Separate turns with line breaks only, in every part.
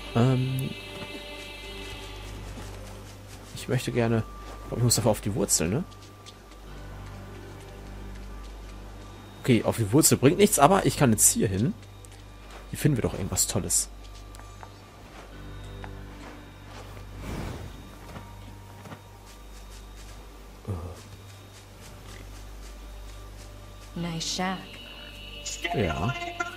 Ich möchte gerne... Ich muss dafür auf die Wurzel, ne? Okay, auf die Wurzel bringt nichts, aber ich kann jetzt hier hin. Hier finden wir doch irgendwas Tolles.
Nice shack.
Ja.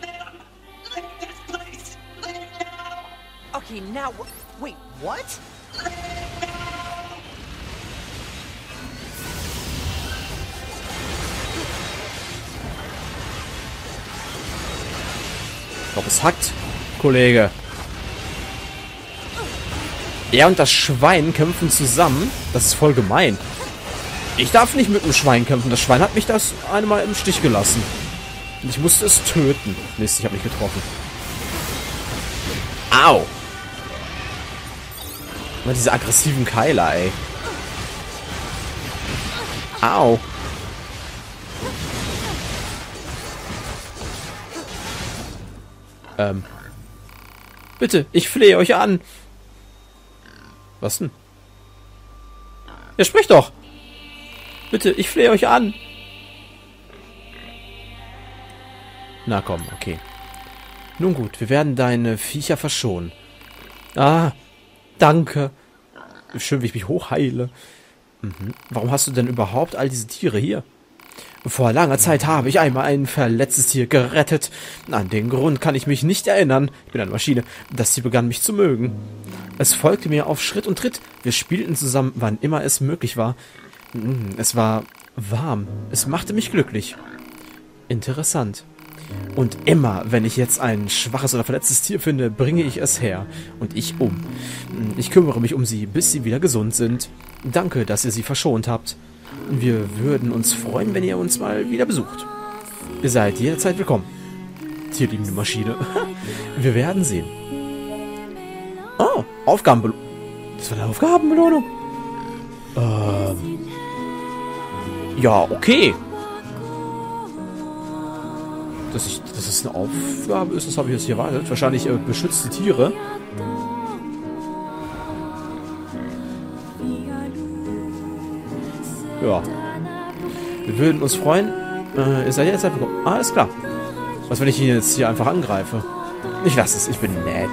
Okay, now wait, what?
Ich glaube, es hackt, Kollege. Er und das Schwein kämpfen zusammen. Das ist voll gemein. Ich darf nicht mit dem Schwein kämpfen. Das Schwein hat mich das einmal im Stich gelassen. Und ich musste es töten. Mist, ich habe mich getroffen. Au! Immer diese aggressiven Keiler, ey. Au! Bitte, ich flehe euch an. Was denn? Ja, sprich doch. Bitte, ich flehe euch an. Na komm, okay. Nun gut, wir werden deine Viecher verschonen. Ah, danke. Schön, wie ich mich hochheile. Warum hast du denn überhaupt all diese Tiere hier? Vor langer Zeit habe ich einmal ein verletztes Tier gerettet. An den Grund kann ich mich nicht erinnern. Ich bin eine Maschine. Das Tier begann mich zu mögen. Es folgte mir auf Schritt und Tritt. Wir spielten zusammen, wann immer es möglich war. Es war warm. Es machte mich glücklich. Interessant. Und immer, wenn ich jetzt ein schwaches oder verletztes Tier finde, bringe ich es her. Und ich um. Ich kümmere mich um sie, bis sie wieder gesund sind. Danke, dass ihr sie verschont habt. Wir würden uns freuen, wenn ihr uns mal wieder besucht. Ihr seid jederzeit willkommen. Tierliebende Maschine. Wir werden sehen. Oh, Aufgabenbelohnung. Das war eine Aufgabenbelohnung. Ja, okay. Dass es eine Aufgabe ist, das habe ich jetzt hier erwartet. Wahrscheinlich beschützte Tiere. Ja. Wir würden uns freuen. Ihr seid jetzt einfach... Alles klar. Was, wenn ich ihn jetzt hier einfach angreife? Ich lasse es, ich bin nett.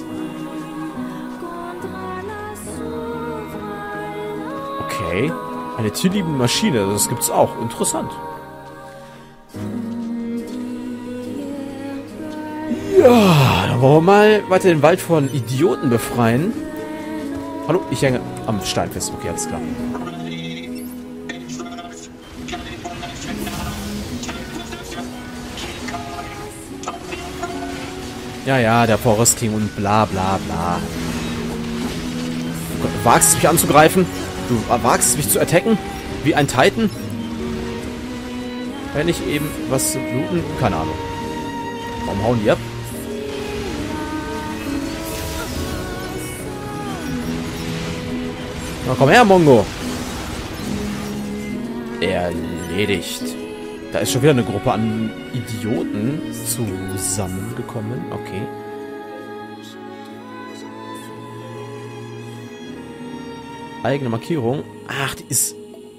Okay. Eine tierliebende Maschine, das gibt's auch. Interessant. Ja, dann wollen wir mal weiter den Wald von Idioten befreien. Hallo, ich hänge am Stein fest. Okay, alles klar. Ja, ja, der Forest King und bla bla bla. Du wagst es, mich anzugreifen? Du wagst es, mich zu attacken? Wie ein Titan? Wenn ich eben was zu bluten? Keine Ahnung. Warum hauen die ab? Na komm her, Mongo. Erledigt. Da ist schon wieder eine Gruppe an Idioten zusammengekommen. Okay. Eigene Markierung. Ach, die ist...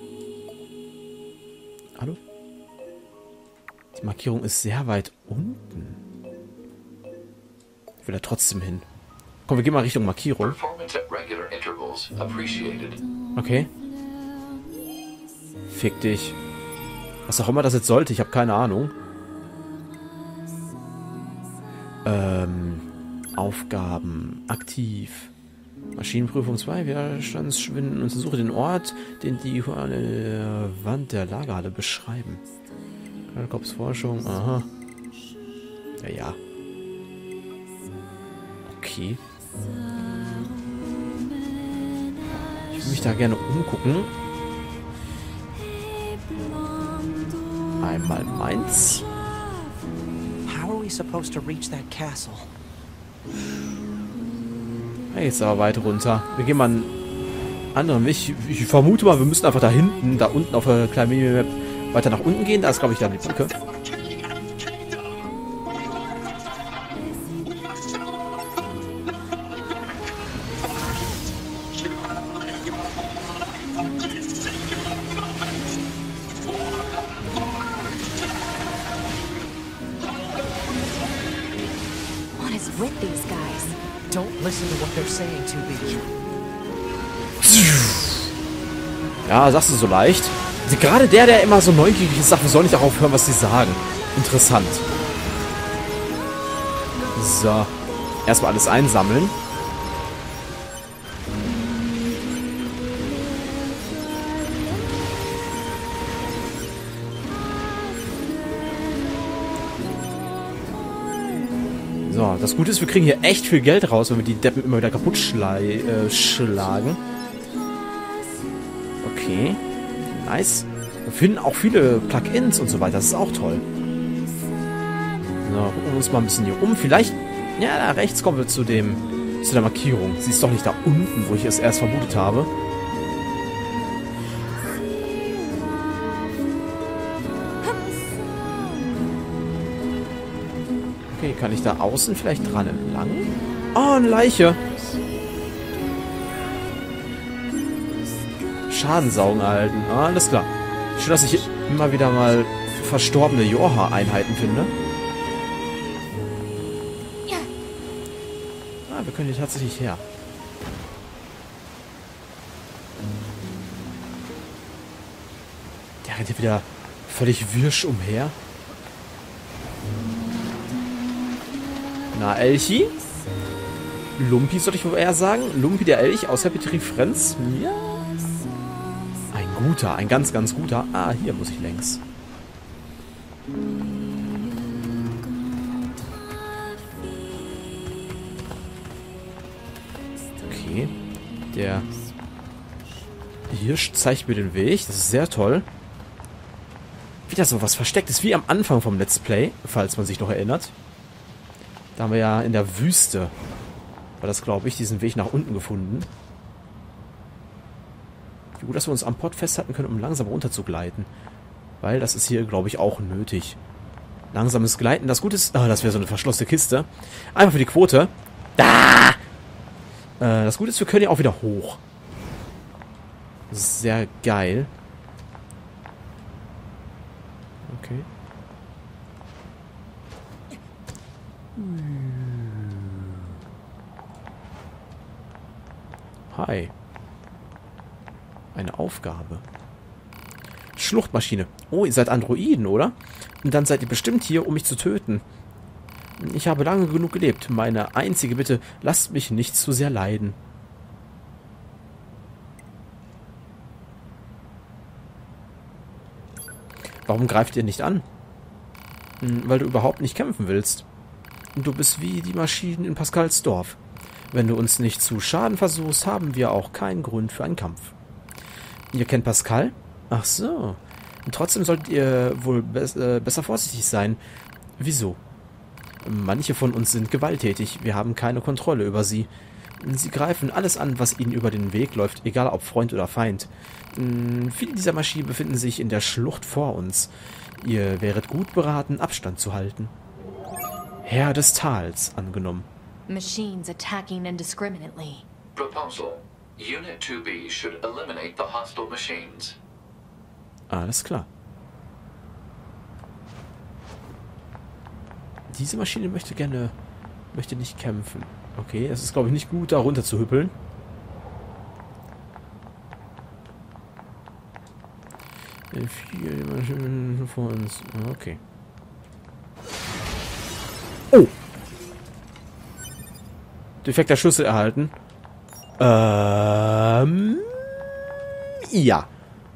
Hallo? Die Markierung ist sehr weit unten. Ich will da trotzdem hin. Komm, wir gehen mal Richtung Markierung. Okay. Fick dich. Was auch immer das jetzt sollte, ich habe keine Ahnung. Aufgaben. Aktiv. Maschinenprüfung 2. Widerstandsschwinden und suche den Ort, den die Wand der Lagerhalle beschreiben. Forschung. Aha. Ja, ja. Okay. Ich will mich da gerne umgucken. Einmal meins.
How are we supposed to reach that castle?
Hey, jetzt aber weiter runter. Wir gehen mal einen anderen Weg. Ich vermute mal, wir müssen einfach da hinten, da unten auf der kleinen Minimap weiter nach unten gehen. Da ist, glaube ich, dann die Brücke.
is with these guys?
Don't listen to what they're saying, 2B.
Ja, sagst du so leicht. Also gerade der immer so neugierig ist, sagt, wir sollen nicht darauf hören, was sie sagen. Interessant. So. Erstmal alles einsammeln. So, das Gute ist, wir kriegen hier echt viel Geld raus, wenn wir die Deppen immer wieder kaputt schlagen. Okay. Nice. Wir finden auch viele Plugins und so weiter. Das ist auch toll. So, gucken wir uns mal ein bisschen hier um. Vielleicht, ja, da rechts kommen wir zu der Markierung. Sie ist doch nicht da unten, wo ich es erst vermutet habe. Okay, kann ich da außen vielleicht dran entlang? Oh, eine Leiche. Schadensaugen erhalten. Ah, alles klar. Schön, dass ich hier immer wieder mal verstorbene Jorha-Einheiten finde. Ah, wir können hier tatsächlich her. Der rennt hier wieder völlig wirsch umher. Na, Elchi? Lumpi, sollte ich wohl eher sagen? Lumpi der Elch aus Happy Tree Friends? Ja. Ein guter, ein ganz, ganz guter. Ah, hier muss ich längs. Okay. Der Hirsch zeigt mir den Weg. Das ist sehr toll. Wieder so was Verstecktes, wie am Anfang vom Let's Play, falls man sich noch erinnert. Da haben wir ja in der Wüste, war das, glaube ich, diesen Weg nach unten gefunden. Wie gut, dass wir uns am Pott festhalten können, um langsam runter zu gleiten. Weil das ist hier, glaube ich, auch nötig. Langsames Gleiten. Das Gute ist, das wäre so eine verschlossene Kiste. Einfach für die Quote. Ah! Das Gute ist, wir können ja auch wieder hoch. Das ist sehr geil. Okay. Hi. Eine Aufgabe. Schluchtmaschine. Oh, ihr seid Androiden, oder? Und dann seid ihr bestimmt hier, um mich zu töten. Ich habe lange genug gelebt. Meine einzige Bitte, lasst mich nicht zu sehr leiden. Warum greift ihr nicht an? Weil du überhaupt nicht kämpfen willst. Du bist wie die Maschinen in Pascals Dorf. Wenn du uns nicht zu schaden versuchst, haben wir auch keinen Grund für einen Kampf. Ihr kennt Pascal? Ach so. Und trotzdem solltet ihr wohl besser vorsichtig sein. Wieso? Manche von uns sind gewalttätig. Wir haben keine Kontrolle über sie. Sie greifen alles an, was ihnen über den Weg läuft, egal ob Freund oder Feind. Viele dieser Maschinen befinden sich in der Schlucht vor uns. Ihr wäret gut beraten, Abstand zu halten. Herr des Tals, angenommen.
Machines attacking indiscriminately.
Proposal. Unit 2B should eliminate the hostile machines.
Alles klar. Diese Maschine möchte nicht kämpfen. Okay, es ist, glaube ich, nicht gut, da runter zu hüppeln. Viele Maschinen vor uns. Okay. Oh! Defekter Schlüssel erhalten. Ja.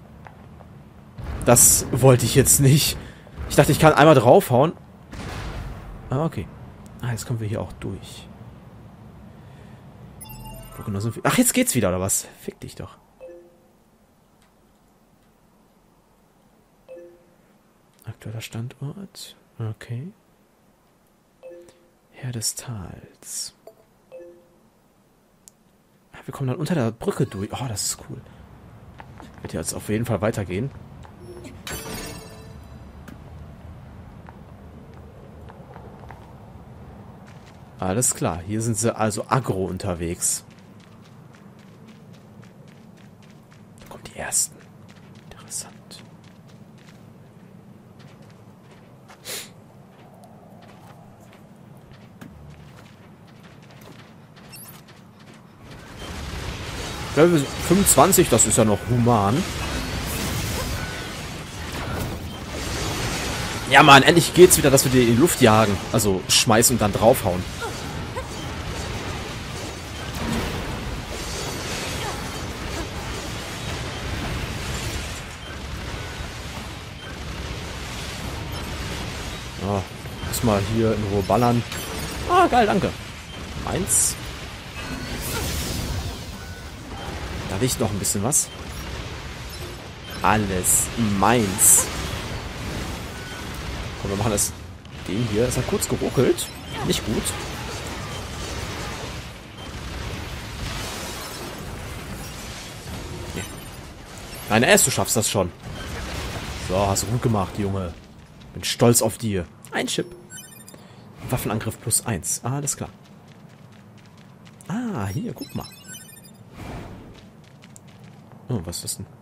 Das wollte ich jetzt nicht. Ich dachte, ich kann einmal draufhauen. Ah, okay. Ah, jetzt kommen wir hier auch durch. Ach, jetzt geht's wieder, oder was? Fick dich doch. Aktueller Standort. Okay. Herr des Tals. Wir kommen dann unter der Brücke durch. Oh, das ist cool. Wird jetzt auf jeden Fall weitergehen. Alles klar. Hier sind sie also aggro unterwegs. Da kommen die ersten. Interessant. Level 25, das ist ja noch human. Ja, Mann, endlich geht's wieder, dass wir die in die Luft jagen. Also schmeißen und dann draufhauen. Ja, muss mal hier in Ruhe ballern. Ah, geil, danke. Meins. Da liegt noch ein bisschen was. Alles meins. Komm, wir machen das. Den hier. Es hat kurz geruckelt. Nicht gut. Nee. Nein, erst du schaffst das schon. So, hast du gut gemacht, Junge. Bin stolz auf dir. Ein Chip. Waffenangriff +1. Ah, alles klar. Ah, hier, guck mal. Oh, was ist das denn?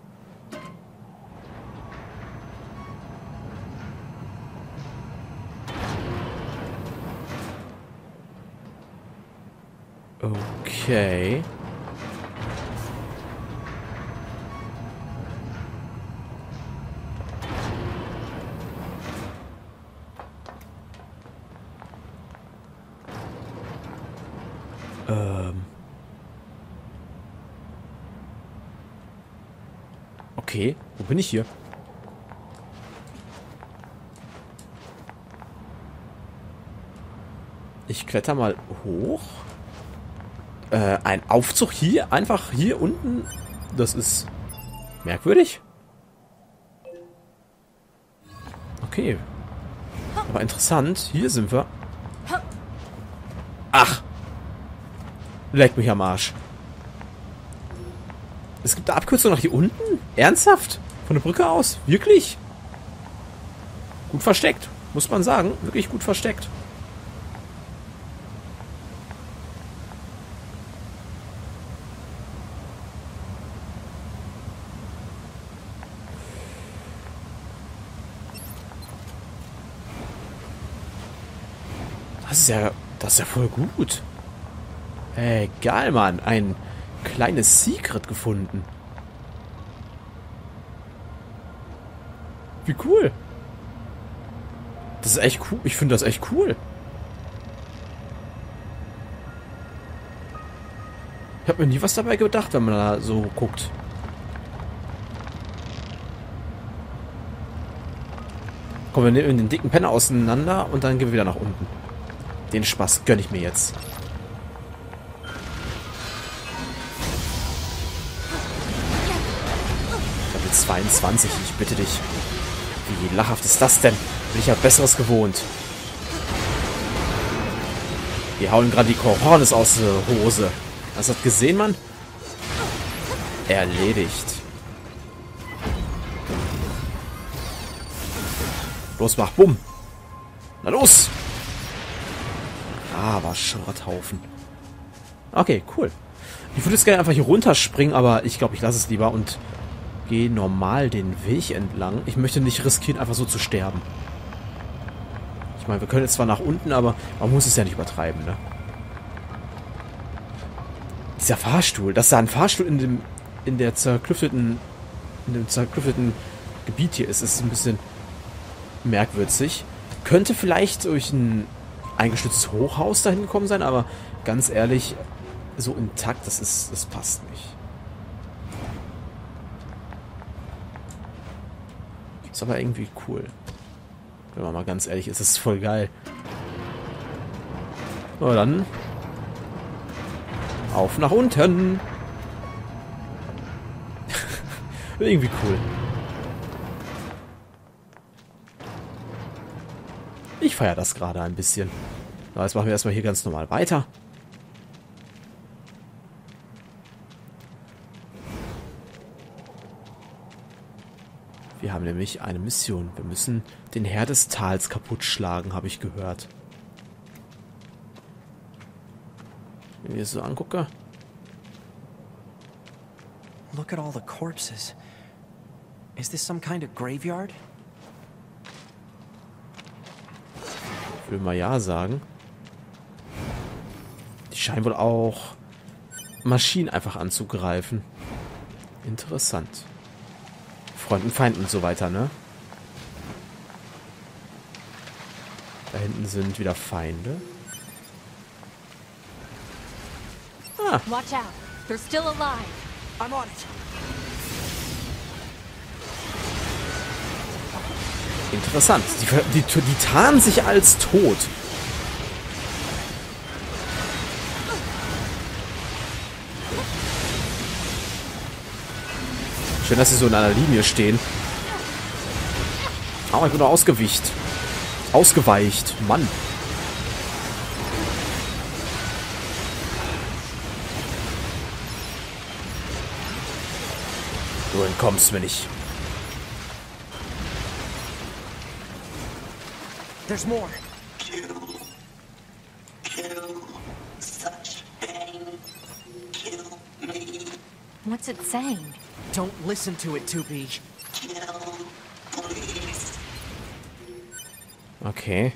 Okay. Okay, wo bin ich hier? Ich kletter mal hoch. Ein Aufzug hier? Einfach hier unten? Das ist merkwürdig. Okay. Aber interessant. Hier sind wir. Ach. Leck mich am Arsch. Es gibt eine Abkürzung nach hier unten? Ernsthaft? Von der Brücke aus? Wirklich? Gut versteckt. Muss man sagen. Wirklich gut versteckt. Das ist ja voll gut. Geil, Mann. Ein kleines Secret gefunden. Wie cool. Das ist echt cool. Ich finde das echt cool. Ich habe mir nie was dabei gedacht, wenn man da so guckt. Komm, wir nehmen den dicken Penner auseinander und dann gehen wir wieder nach unten. Den Spaß gönne ich mir jetzt. Level 22, ich bitte dich. Wie lachhaft ist das denn? Bin ich ja Besseres gewohnt. Die hauen gerade die Cojones aus der Hose. Hast du das gesehen, Mann? Erledigt. Los, mach bumm. Na los! Aber Schrotthaufen. Okay, cool. Ich würde jetzt gerne einfach hier runterspringen, aber ich glaube, ich lasse es lieber und gehe normal den Weg entlang. Ich möchte nicht riskieren, einfach so zu sterben. Ich meine, wir können jetzt zwar nach unten, aber man muss es ja nicht übertreiben, ne? Dieser Fahrstuhl, dass da ein Fahrstuhl in dem zerklüfteten Gebiet hier ist ein bisschen merkwürdig. Könnte vielleicht durch ein eingestütztes Hochhaus dahin gekommen sein, aber ganz ehrlich, so intakt, das passt nicht. Ist aber irgendwie cool. Wenn man mal ganz ehrlich ist, ist voll geil. Na dann. Auf nach unten. Irgendwie cool. Ich feiere das gerade ein bisschen. Na, jetzt machen wir erstmal hier ganz normal weiter. Wir haben nämlich eine Mission. Wir müssen den Herr des Tals kaputt schlagen, habe ich gehört. Wenn ich das so angucke.
Look at all the corpses. Is this some kind of graveyard?
Ich will mal ja sagen. Die scheinen wohl auch Maschinen einfach anzugreifen. Interessant. Freund und Feind und so weiter, ne? Da hinten sind wieder Feinde. Ah,
Watch out. They're still alive.
I'm on it.
interessant. Die tarnen sich als tot. Schön, dass sie so in einer Linie stehen. Oh, ich bin nur ausgeweicht. Mann. Du entkommst mir nicht.
There's more.
What's it saying?
Don't listen to it, 2B.
Okay.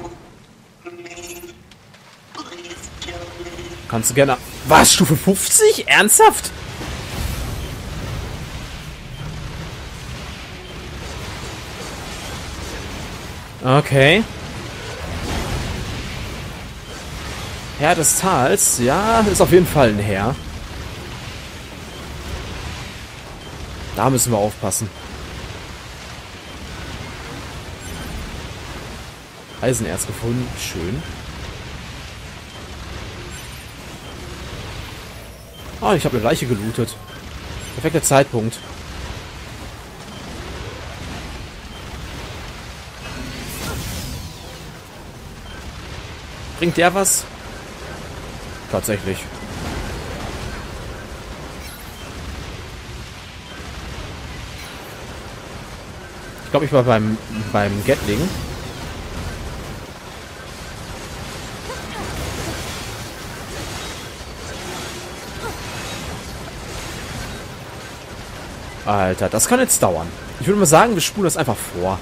Kannst du gerne... Was? Stufe 50? Ernsthaft? Okay. Herr des Tals. Ja, ist auf jeden Fall ein Herr. Da müssen wir aufpassen. Eisenerz gefunden. Schön. Ah, ich habe eine Leiche gelootet. Perfekter Zeitpunkt. Bringt der was? Tatsächlich. Ich glaube, ich war beim Gatling. Alter, das kann jetzt dauern. Ich würde mal sagen, wir spulen das einfach vor.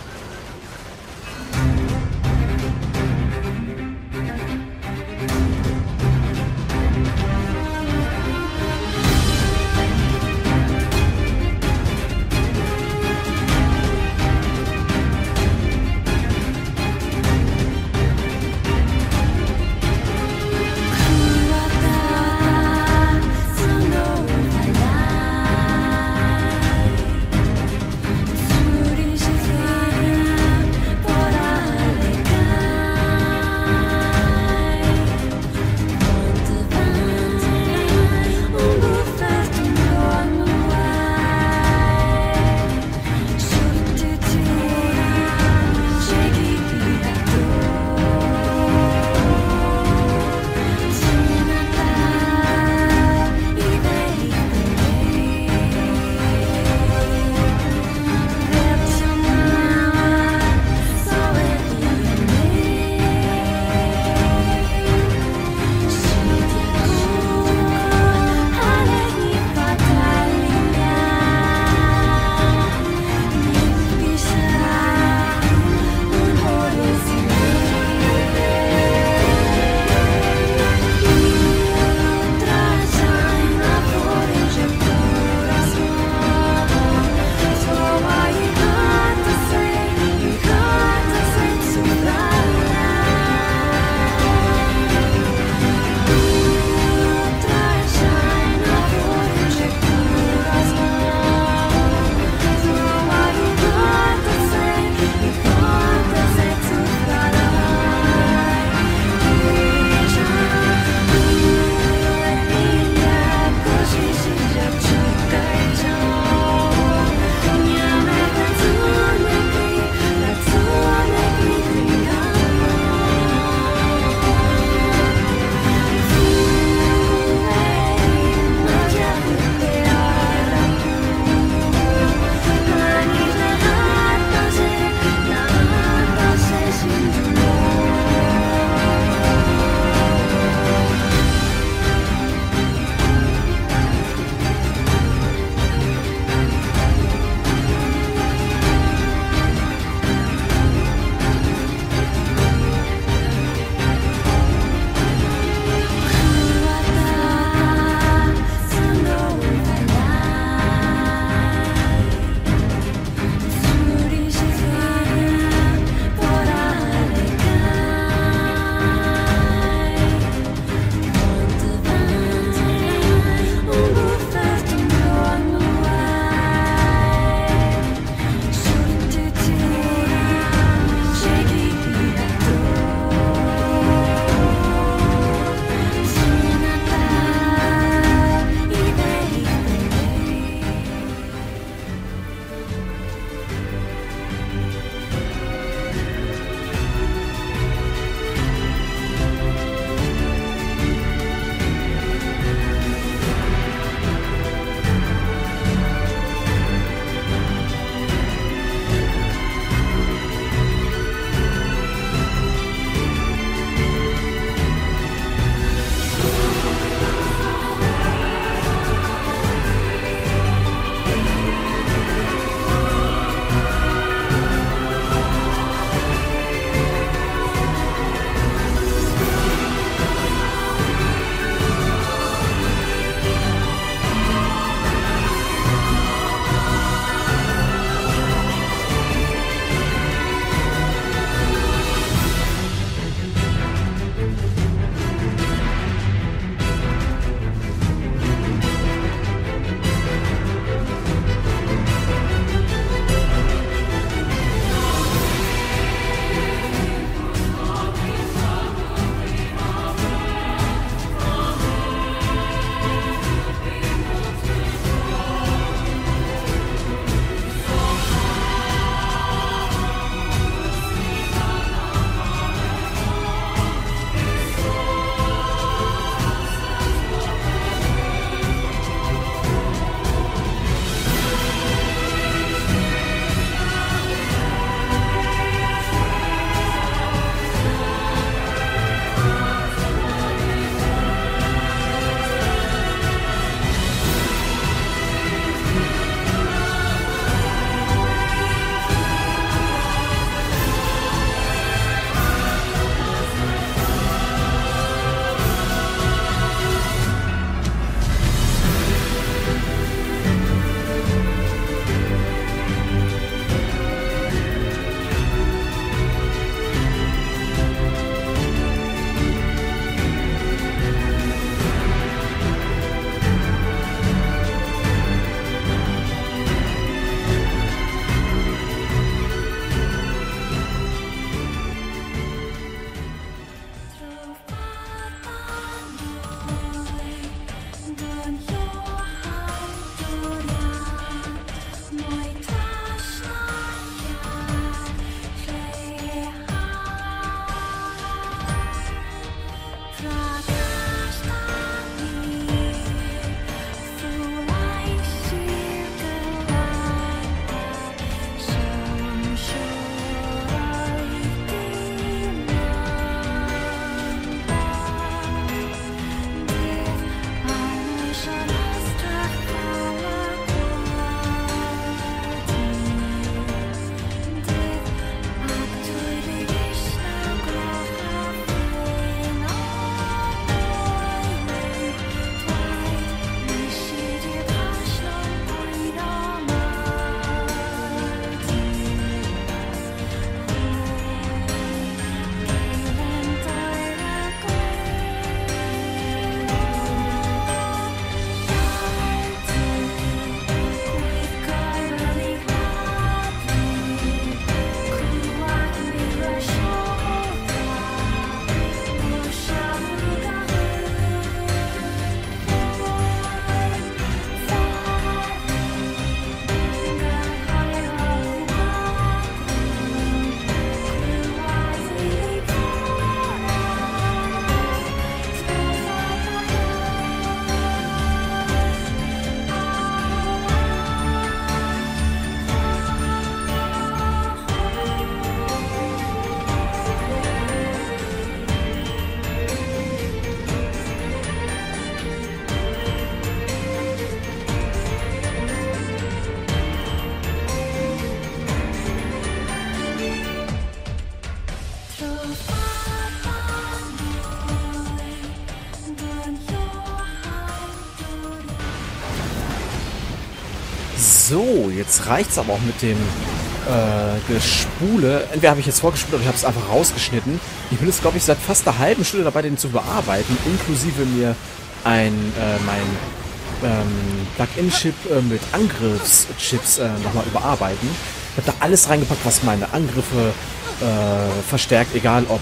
So, jetzt reicht's aber auch mit dem Gespule. Entweder habe ich jetzt vorgespult oder ich habe es einfach rausgeschnitten. Ich bin jetzt, glaube ich, seit fast einer halben Stunde dabei, den zu bearbeiten, inklusive mir mein Plug-in-Chip mit Angriffschips nochmal überarbeiten. Ich habe da alles reingepackt, was meine Angriffe verstärkt, egal ob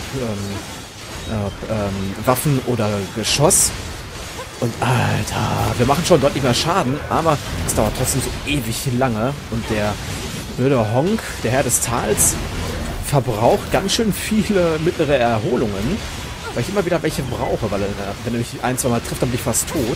Waffen oder Geschoss. Und Alter, wir machen schon deutlich mehr Schaden, aber es dauert trotzdem so ewig lange. Und der blöde Honk, der Herr des Tals, verbraucht ganz schön viele mittlere Erholungen, weil ich immer wieder welche brauche, weil wenn er mich ein-, zweimal trifft, dann bin ich fast tot.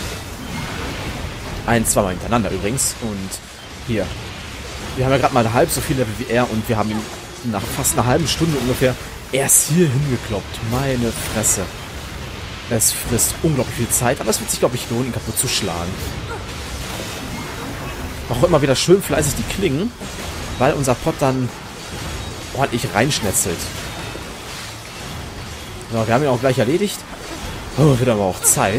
Ein-, zweimal hintereinander übrigens. Und hier, wir haben ja gerade mal halb so viel Level wie er und wir haben ihn nach fast einer halben Stunde ungefähr erst hier hingekloppt. Meine Fresse. Es frisst unglaublich viel Zeit, aber es wird sich, glaube ich, lohnen, ihn kaputt zu schlagen. Auch immer wieder schön fleißig die Klingen, weil unser Pot dann ordentlich reinschnetzelt. So, wir haben ihn auch gleich erledigt. Oh, wird aber auch Zeit.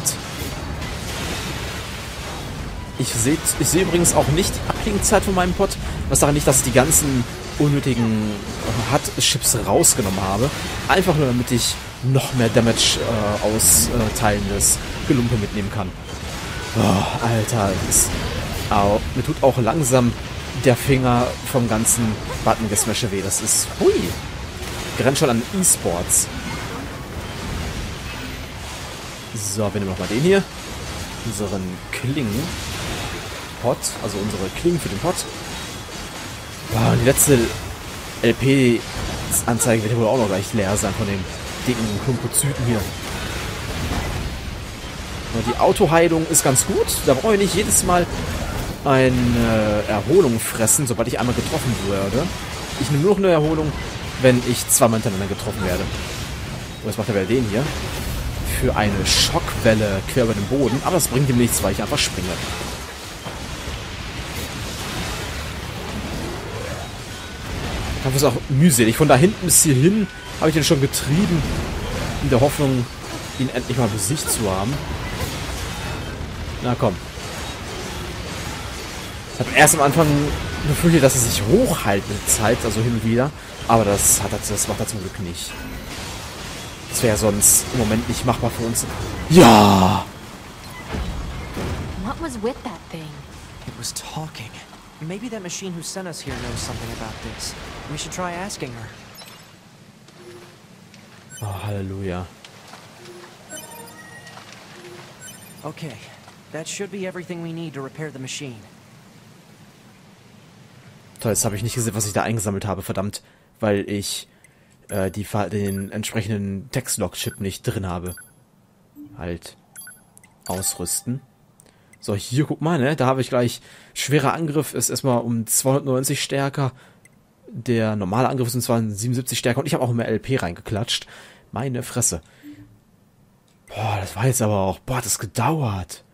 Ich sehe übrigens auch nicht die Abklingzeit von meinem Pot. Was daran liegt, dass ich die ganzen unnötigen HUD-Chips rausgenommen habe. Einfach nur, damit ich noch mehr Damage austeilendes Gelumpe mitnehmen kann. Oh, Alter, mir tut auch langsam der Finger vom ganzen Button-Gesmashe weh. Das ist... Hui! Grenzt schon an E-Sports. So, wir nehmen nochmal den hier. Unseren Klingen-Pot. Also unsere Klingen für den Pot. Wow, und die letzte LP-Anzeige wird ja wohl auch noch gleich leer sein von den dicken Klumpozyten hier. Und die Autoheilung ist ganz gut. Da brauche ich nicht jedes Mal eine Erholung fressen, sobald ich einmal getroffen werde. Ich nehme nur noch eine Erholung, wenn ich zweimal hintereinander getroffen werde. So, jetzt macht er wieder den hier. Für eine Schockwelle quer über den Boden. Aber das bringt ihm nichts, weil ich einfach springe. Der Kampf ist auch mühselig. Von da hinten bis hierhin habe ich den schon getrieben, in der Hoffnung, ihn endlich mal besiegt zu haben. Na komm. Ich habe erst am Anfang befürchtet, dass er sich hochhält mit Zeit, also hin und wieder. Aber das macht er zum Glück nicht. Das wäre sonst im Moment nicht machbar für uns. Ja!
What was with that thing?
It was talking. Maybe that machine who sent us here knows something about this. We should try asking her.
Oh, Halleluja.
Okay, that should be everything we need to repair the machine.
Toll, jetzt habe ich nicht gesehen, was ich da eingesammelt habe, verdammt. Weil ich den entsprechenden Textlog-Chip nicht drin habe. Halt. Ausrüsten. So, hier, guck mal, ne? Da habe ich gleich... Schwerer Angriff ist erstmal um 290 stärker. Der normale Angriff ist um 277 stärker. Und ich habe auch mehr LP reingeklatscht. Meine Fresse. Boah, das war jetzt aber auch... Boah, hat das gedauert.